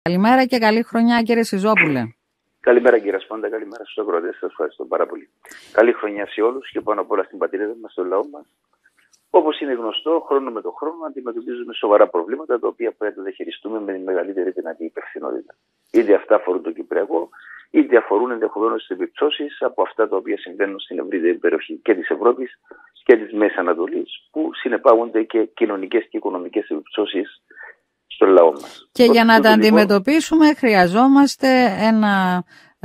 Καλημέρα και καλή χρονιά, κύριε Σιζόπουλε. Καλημέρα, κύριε Σπάντα, καλημέρα στους αγρότες. Σας ευχαριστώ πάρα πολύ. Καλή χρονιά σε όλους και πάνω απ' όλα στην πατρίδα μας, στο λαό μας. Όπως είναι γνωστό, χρόνο με το χρόνο αντιμετωπίζουμε σοβαρά προβλήματα τα οποία πρέπει να τα χειριστούμε με τη μεγαλύτερη δυνατή υπευθυνότητα. Είτε αυτά αφορούν το Κυπριακό, είτε αφορούν ενδεχομένως τις επιπτώσεις από αυτά τα οποία συμβαίνουν στην ευρύτερη περιοχή και της Ευρώπης και της Μέσης Ανατολής, που συνεπάγονται και κοινωνικές και οικονομικές επιπτώσεις στο λαό μας. Και για να τα αντιμετωπίσουμε χρειαζόμαστε ένα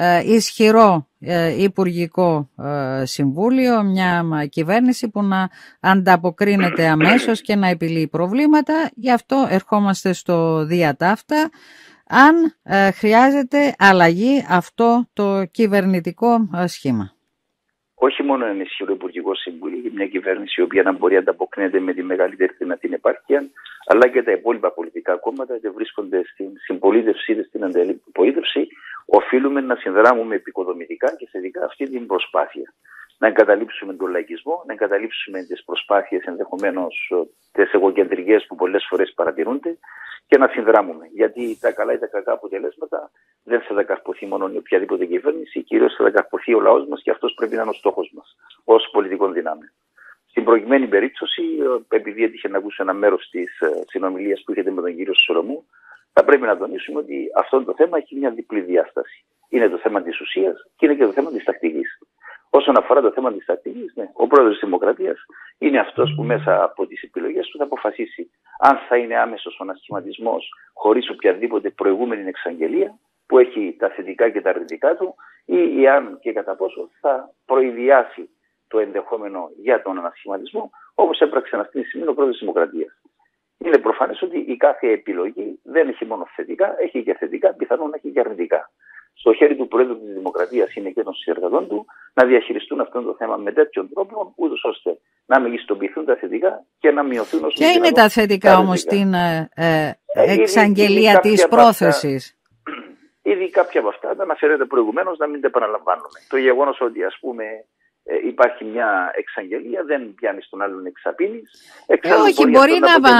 ισχυρό Υπουργικό Συμβούλιο, μια κυβέρνηση που να ανταποκρίνεται αμέσως και να επιλύει προβλήματα. Γι' αυτό ερχόμαστε στο διατάφτα. Αν χρειάζεται αλλαγή αυτό το κυβερνητικό σχήμα. Όχι μόνο ένα ισχυρό Υπουργικό Συμβούλιο για μια κυβέρνηση η οποία να μπορεί να ανταποκρίνεται με τη μεγαλύτερη δυνατή επάρκεια, αλλά και τα υπόλοιπα πολιτικά κόμματα είτε βρίσκονται στην συμπολίτευση είτε στην αντιπολίτευση, οφείλουμε να συνδράμουμε επικοδομητικά και θετικά αυτή την προσπάθεια. Να εγκαταλείψουμε τον λαϊκισμό, να εγκαταλείψουμε τις προσπάθειες ενδεχομένως τις εγωκεντρικές που πολλές φορές παρατηρούνται και να συνδράμουμε. Γιατί τα καλά ή τα κακά αποτελέσματα δεν θα τα καρποθεί μόνο η οποιαδήποτε κυβέρνηση, κυρίως θα τα καρποθεί ο λαός μας και αυτός πρέπει να είναι ο στόχος μας ως πολιτικών δυνάμεων. Στην προηγουμένη περίπτωση, επειδή έτυχε να ακούσω ένα μέρος της συνομιλίας που είχατε με τον κύριο Σολομού, θα πρέπει να τονίσουμε ότι αυτό το θέμα έχει μια διπλή διάσταση. Είναι το θέμα της ουσίας και είναι και το θέμα της τακτικής. Όσον αφορά το θέμα της τακτικής, ναι, ο πρόεδρος της Δημοκρατίας είναι αυτός που μέσα από τις επιλογές του θα αποφασίσει αν θα είναι άμεσος ο ανασχηματισμός χωρίς οποιαδήποτε προηγούμενη εξαγγελία που έχει τα θετικά και τα αρνητικά του ή αν και κατά πόσο θα προειδιάσει το ενδεχόμενο για τον ανασχηματισμό όπως έπραξε αυτή τη στιγμή ο πρόεδρος της Δημοκρατίας. Είναι προφανές ότι η κάθε επιλογή δεν έχει μόνο θετικά, έχει και θετικά, πιθανόν έχει και αρνητικά. Στο χέρι του Πρόεδρου της Δημοκρατίας είναι και των συνεργατών του να διαχειριστούν αυτό το θέμα με τέτοιον τρόπο, ούτως ώστε να μεγιστοποιηθούν τα θετικά και να μειωθούν όσο ποια είναι τα θετικά όμως στην εξαγγελία της πρόθεσης? Ήδη κάποια από αυτά τα αναφέρετε προηγουμένως, να μην τα επαναλαμβάνουμε. Το γεγονός ότι υπάρχει μια εξαγγελία, δεν πιάνει τον άλλον εξαπίνης. Όχι, μπορεί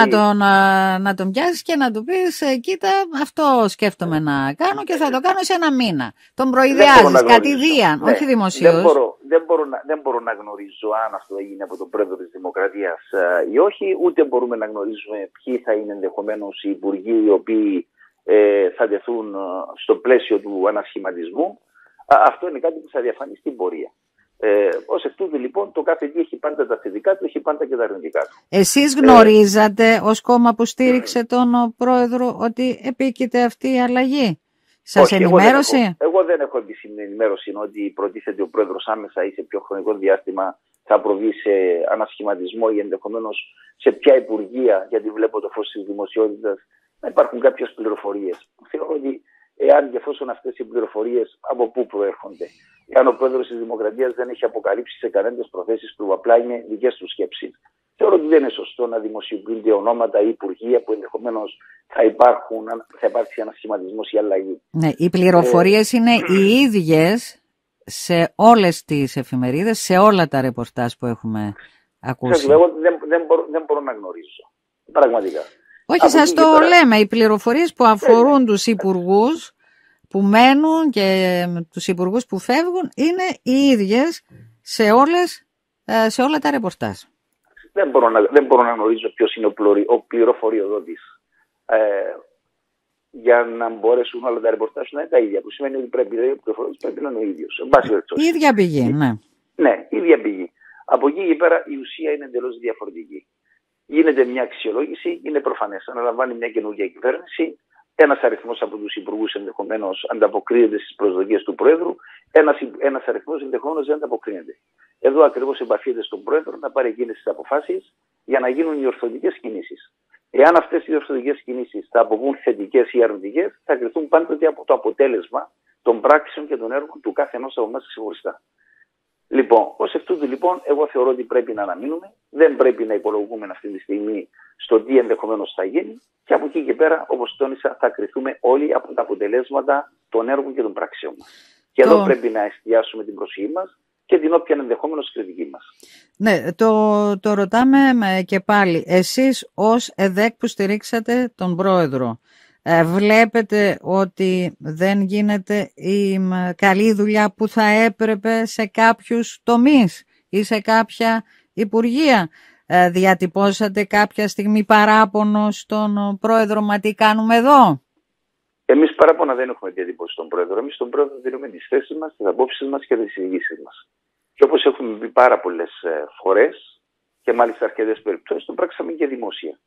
να τον πιάσεις και να του πεις κοίτα, αυτό σκέφτομαι να κάνω και θα το κάνω σε ένα μήνα. Τον προειδιάζεις κατηδίαν, όχι δημοσίως. Δεν μπορώ να γνωρίζω αν αυτό έγινε από τον πρόεδρο της Δημοκρατίας ή όχι, ούτε μπορούμε να γνωρίζουμε ποιοι θα είναι ενδεχομένως οι υπουργοί οι οποίοι θα τεθούν στο πλαίσιο του ανασχηματισμού. Αυτό είναι κάτι που θα διαφανεί στην πορεία. Ως εκ τούτου λοιπόν το κάθε τι έχει πάντα τα θετικά του, έχει πάντα και τα αρνητικά του. Εσείς γνωρίζατε ως κόμμα που στήριξε τον πρόεδρο ότι επίκειται αυτή η αλλαγή? Σας ενημέρωσε? Εγώ δεν έχω επίσημη ενημέρωση ότι προτίθεται ο πρόεδρος άμεσα ή σε ποιο χρονικό διάστημα θα προβεί σε ανασχηματισμό ή ενδεχομένως σε ποια υπουργεία, γιατί βλέπω το φως της δημοσιότητας να υπάρχουν κάποιες πληροφορίες. Θεωρώ ότι εάν και εφόσον αυτές οι πληροφορίες από πού προέρχονται, εάν ο πρόεδρος της Δημοκρατίας δεν έχει αποκαλύψει σε κανένας προθέσεις που απλά είναι δικές του σκέψεις, θεωρώ ότι δεν είναι σωστό να δημοσιοποιούνται ονόματα ή υπουργεία που ενδεχομένως θα υπάρξει ανασχηματισμός ή αλλαγή. Ναι, οι πληροφορίες είναι οι ίδιες σε όλες τις εφημερίδες, σε όλα τα ρεπορτάζ που έχουμε ακούσει. Εγώ δεν μπορώ να γνωρίζω. Πραγματικά. Όχι, σας το λέμε, οι πληροφορίες που αφορούν τους υπουργούς που μένουν και τους υπουργούς που φεύγουν είναι οι ίδιες σε όλα τα ρεπορτάζ. Δεν μπορώ να γνωρίζω ποιος είναι ο πληροφοριοδότης. Για να μπορέσουν όλα τα ρεπορτάζ να είναι τα ίδια, που σημαίνει ότι πρέπει να είναι ο ίδιος. Η ίδια πηγή, ναι. Ναι, η ίδια πηγή. Από εκεί και πέρα η ουσία είναι εντελώς διαφορετική. Γίνεται μια αξιολόγηση, είναι προφανές. Αναλαμβάνει μια καινούργια κυβέρνηση. Ένας αριθμός από τους υπουργούς ενδεχομένως ανταποκρίνεται στις προσδοκίες του Πρόεδρου. Ένας αριθμός ενδεχομένως δεν ανταποκρίνεται. Εδώ ακριβώς επαφείται στον Πρόεδρο να πάρει εκείνες τις αποφάσεις για να γίνουν οι ορθωτικές κινήσεις. Εάν αυτές οι ορθωτικές κινήσεις θα αποβούν θετικές ή αρνητικές, θα κριθούν πάντοτε από το αποτέλεσμα των πράξεων και των έργων του κάθε ενός από εμάς ξεχωριστά. Λοιπόν, ως εκ τούτου λοιπόν, εγώ θεωρώ ότι πρέπει να αναμείνουμε, δεν πρέπει να υπολογούμε αυτή τη στιγμή στο τι ενδεχομένως θα γίνει και από εκεί και πέρα, όπως τόνισα, θα κριθούμε όλοι από τα αποτελέσματα των έργων και των πράξεων μας. Και εδώ πρέπει να εστιάσουμε την προσοχή μας και την όποια ενδεχόμενος κριτική μας. Ναι, το ρωτάμε και πάλι. Εσείς ως ΕΔΕΚ που στηρίξατε τον πρόεδρο, βλέπετε ότι δεν γίνεται η καλή δουλειά που θα έπρεπε σε κάποιους τομείς ή σε κάποια υπουργεία? Διατυπώσατε κάποια στιγμή παράπονο στον πρόεδρο, μα τι κάνουμε εδώ? Εμείς παράπονα δεν έχουμε διατυπώσει στον πρόεδρο. Εμείς στον πρόεδρο δίνουμε τις θέσεις μας, τις απόψεις μας και τις εισηγήσεις μας. Και όπως έχουμε πει πάρα πολλές φορές και μάλιστα αρκετές περιπτώσεις, το πράξαμε και δημόσια.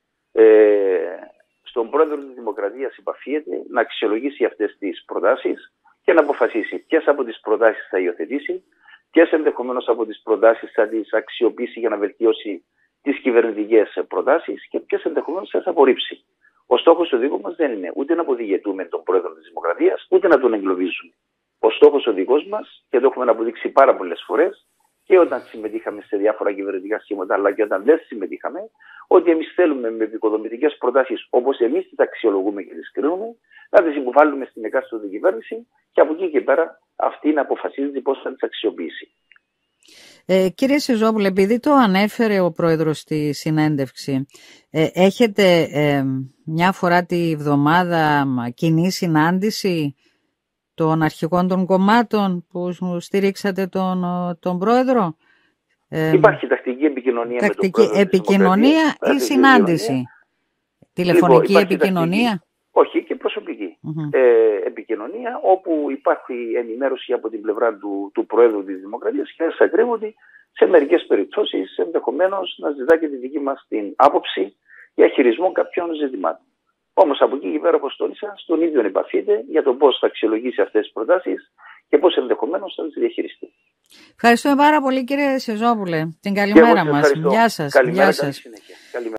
Στον πρόεδρο της Δημοκρατίας επαφίεται να αξιολογήσει αυτές τις προτάσεις και να αποφασίσει ποιες από τις προτάσεις θα υιοθετήσει, ποιες ενδεχομένως από τις προτάσεις θα τις αξιοποιήσει για να βελτιώσει τις κυβερνητικές προτάσεις και ποιες ενδεχομένως θα απορρίψει. Ο στόχος του δικού μας δεν είναι ούτε να αποδηγετούμε τον πρόεδρο της Δημοκρατίας, ούτε να τον εγκλωβίζουμε. Ο στόχος ο δικός μας, και το έχουμε αποδείξει πάρα πολλές φορές, και όταν συμμετείχαμε σε διάφορα κυβερνητικά σχήματα, αλλά και όταν δεν συμμετείχαμε, ότι εμείς θέλουμε με επικοδομητικές προτάσεις, όπως εμείς τις αξιολογούμε και τις κρίνουμε, να τις υποβάλουμε στην εκάστοτε κυβέρνηση και από εκεί και πέρα αυτή να αποφασίζει πώς θα τις αξιοποιήσει. Κύριε Σιζόπουλε, επειδή το ανέφερε ο πρόεδρος στη συνέντευξη, έχετε μια φορά τη βδομάδα κοινή συνάντηση των αρχηγών των κομμάτων που στηρίξατε τον πρόεδρο? Υπάρχει τακτική επικοινωνία με τον πρόεδρο. Επικοινωνία ή συνάντηση? Τηλεφωνική επικοινωνία? Όχι, και προσωπική επικοινωνία, όπου υπάρχει ενημέρωση από την πλευρά του Προέδρου της Δημοκρατίας και σας ακρίβω ότι σε μερικές περιπτώσεις ενδεχομένως να ζητά και τη δική μας την άποψη για χειρισμό κάποιων ζητημάτων. Όμως από εκεί και πέρα, όπως τόνισα, στον ίδιο επαφείται για το πώς θα αξιολογήσει αυτές τις προτάσεις και πώς ενδεχομένως θα τις διαχειριστεί. Ευχαριστούμε πάρα πολύ, κύριε Σιζόπουλε. Την καλημέρα μας. Γεια σας. Καλημέρα, καλή συνέχεια.